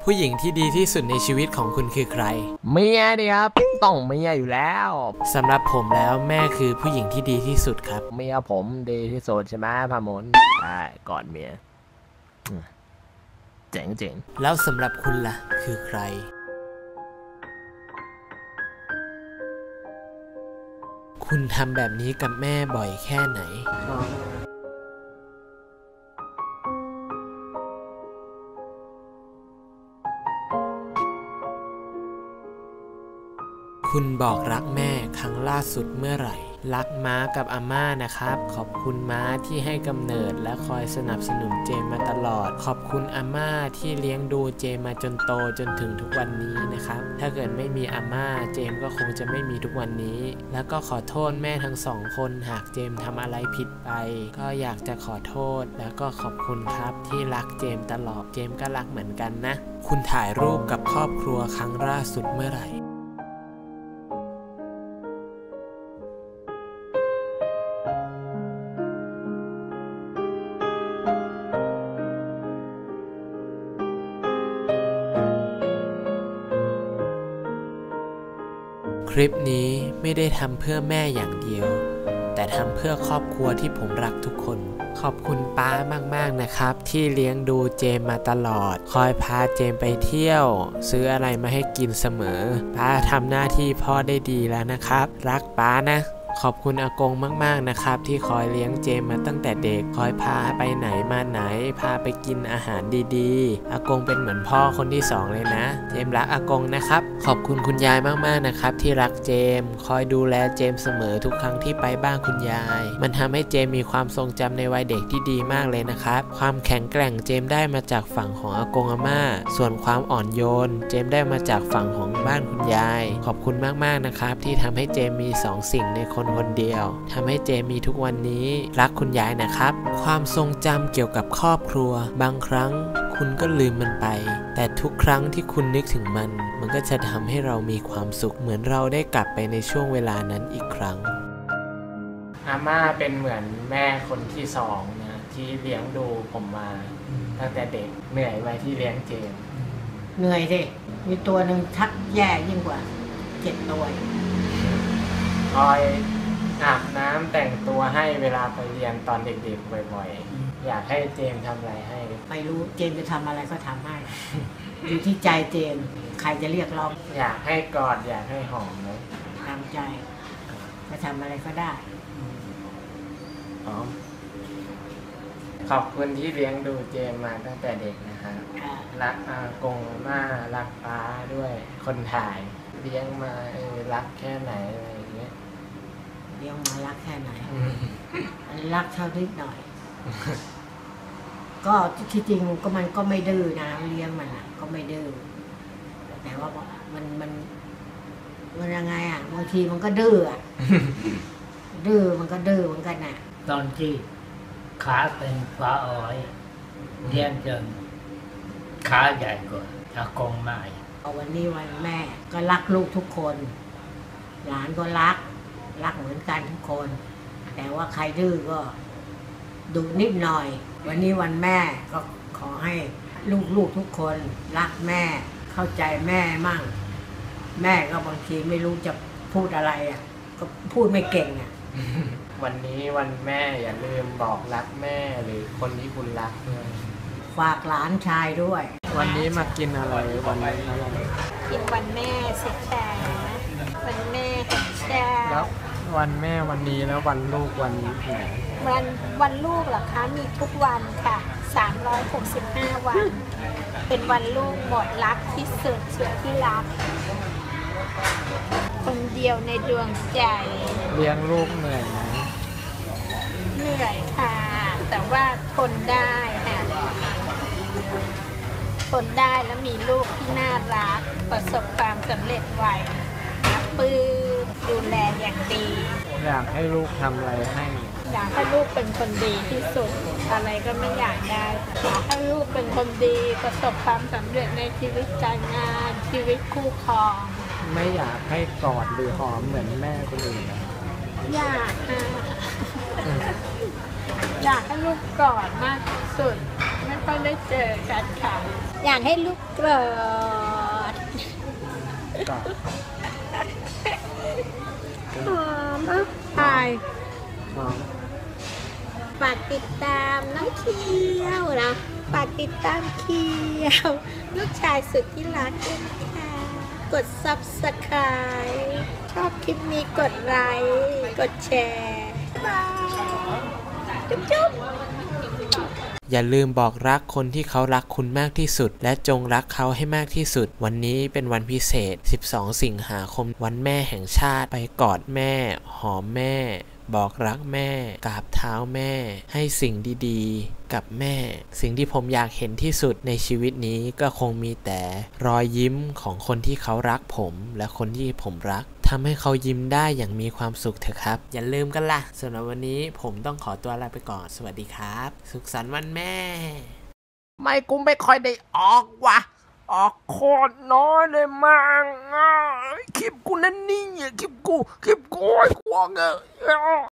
ผู้หญิงที่ดีที่สุดในชีวิตของคุณคือใครเมียดิครับต้องเมียอยู่แล้วสำหรับผมแล้วแม่คือผู้หญิงที่ดีที่สุดครับเมียผมดีที่สุดใช่ไหมพามนใช่กอดเมียเจ๋งแล้วสำหรับคุณล่ะคือใครคุณทำแบบนี้กับแม่บ่อยแค่ไหนคุณบอกรักแม่ครั้งล่าสุดเมื่อไหร่รักม้ากับอาม่านะครับขอบคุณม้าที่ให้กำเนิดและคอยสนับสนุนเจมมาตลอดขอบคุณอาม่าที่เลี้ยงดูเจมมาจนโตจนถึงทุกวันนี้นะครับถ้าเกิดไม่มีอาม่าเจมก็คงจะไม่มีทุกวันนี้แล้วก็ขอโทษแม่ทั้งสองคนหากเจมทำอะไรผิดไปก็อยากจะขอโทษแล้วก็ขอบคุณครับที่รักเจมตลอดเจมก็รักเหมือนกันนะคุณถ่ายรูปกับครอบครัวครั้งล่าสุดเมื่อไหร่คลิปนี้ไม่ได้ทำเพื่อแม่อย่างเดียวแต่ทำเพื่อครอบครัวที่ผมรักทุกคนขอบคุณป้ามากๆนะครับที่เลี้ยงดูเจมมาตลอดคอยพาเจมไปเที่ยวซื้ออะไรมาให้กินเสมอป้าทำหน้าที่พ่อได้ดีแล้วนะครับรักป้านะขอบคุณอากงมากๆนะครับที่คอยเลี้ยงเจมมาตั้งแต่เด็กคอยพาไปไหนมาไหนพาไปกินอาหารดีๆอากงเป็นเหมือนพ่อคนที่2เลยนะเจมรักอากงนะครับขอบคุณคุณยายมากๆนะครับที่รักเจมคอยดูแลเจมเสมอทุกครั้งที่ไปบ้านคุณยายมันทำให้เจมมีความทรงจำในวัยเด็กที่ดีมากเลยนะครับความแข็งแกร่งเจมได้มาจากฝั่งของอากงอาม่าส่วนความอ่อนโยนเจมได้มาจากฝั่งของบ้านคุณยายขอบคุณมากๆนะครับที่ทำให้เจมมี2สิ่งในคนเดียวทำให้เจมมีทุกวันนี้รักคุณยายนะครับความทรงจำเกี่ยวกับครอบครัวบางครั้งคุณก็ลืมมันไปแต่ทุกครั้งที่คุณนึกถึงมันก็จะทำให้เรามีความสุขเหมือนเราได้กลับไปในช่วงเวลานั้นอีกครั้งอาม่าเป็นเหมือนแม่คนที่2นะที่เลี้ยงดูผมมาตั้งแต่เด็กเหนื่อยไว้ที่เลี้ยงเจมเหนื่อยสิมีตัวหนึ่งทักแย่ยิ่งกว่า7 ตัวคอยอาบน้ำแต่งตัวให้เวลาไปเรียนตอนเด็กๆบ่อยๆอยากให้เจมทำอะไรให้ไม่รู้เจมจะทำอะไรก็ทำให้ อยู่ที่ใจเจมใครจะเรียกร้องอยากให้กอดอยากให้หอมไหมตามใจจะทำอะไรก็ได้ขอบคุณที่เลี้ยงดูเจมมาตั้งแต่เด็กนะครับรักอากงอาม่ารักป้าด้วยคนถ่ายเลี้ยงมารักแค่ไหนอะไรอย่างเงี้ยเลี้ยงมารักแค่ไหนรักเท่านิดหน่อยก็ที่จริงก็มันก็ไม่ดื้อนะเลี้ยงมันอ่ะก็ไม่ดื้อแต่ว่ามันยังไงอ่ะบางทีมันก็ดื้ออ่ะดื้อมันก็ดื้อเหมือนกันน่ะตอนที่ขาเป็นฟ้าอ้อยเลี้ยงจนขาใหญ่กว่าอากงใหม่วันนี้วันแม่ก็รักลูกทุกคนหลานก็รักเหมือนกันทุกคนแต่ว่าใครดื้อก็ดุนิดหน่อยวันนี้วันแม่ก็ขอให้ลูกทุกคนรักแม่เข้าใจแม่มั่งแม่ก็บางทีไม่รู้จะพูดอะไรอ่ะก็พูดไม่เก่งอ่ะวันนี้วันแม่อย่าลืมบอกรักแม่หรือคนที่คุณรักด้วยฝากหลานชายด้วยวันนี้มากินอะไรวันนี้อะไรกินวันแม่สิแช่วันแม่แช่แล้ววันแม่วันนี้แล้ววันลูกวันไหนวันลูกเหรอคะมีทุกวันค่ะ365 วันเป็นวันลูกหมดรักที่สุดสุดที่รักคนเดียวในดวงใจเลี้ยงลูกเหนื่อยไหมเหนื่อยค่ะแต่ว่าทนได้ค่ะทนได้แล้วมีลูกที่น่ารักประสบความสำเร็จไวปื้มดูแลอย่างดีอยากให้ลูกทำอะไรให้อยากให้ลูกเป็นคนดีที่สุดอะไรก็ไม่อยากได้อยากให้ลูกเป็นคนดีประสบความสำเร็จในชีวิตการงานชีวิตคู่ครองไม่อยากให้กอดหรือหอมเหมือนแม่คนอื่นนะอยากค่ะอยากให้ลูกกอดมากที่สุดไม่ค่อยได้เจอกันค่ะ อยากให้ลูกโกรธหอมอ่ะตายฝากติดตามน้องเคียวนะฝากติดตามเคียวลูกชายสุดที่รักด้วยค่ะกด Subscribe ชอบคลิปนี้กดไลค์กดแชร์บายจุ๊บๆอย่าลืมบอกรักคนที่เขารักคุณมากที่สุดและจงรักเขาให้มากที่สุดวันนี้เป็นวันพิเศษ12 สิงหาคมวันแม่แห่งชาติไปกอดแม่หอมแม่บอกรักแม่กราบเท้าแม่ให้สิ่งดีๆกับแม่สิ่งที่ผมอยากเห็นที่สุดในชีวิตนี้ก็คงมีแต่รอยยิ้มของคนที่เขารักผมและคนที่ผมรักทำให้เขายิ้มได้อย่างมีความสุขเถอะครับอย่าลืมกันล่ะสำหรับวันนี้ผมต้องขอตัวลาไปก่อนสวัสดีครับสุขสันต์วันแม่ไม่กูไม่ค่อยได้ออกว่ะออกโคตรน้อยเลยมั้งคลิปกูนั่นนี่คลิปกูไอ้กวาง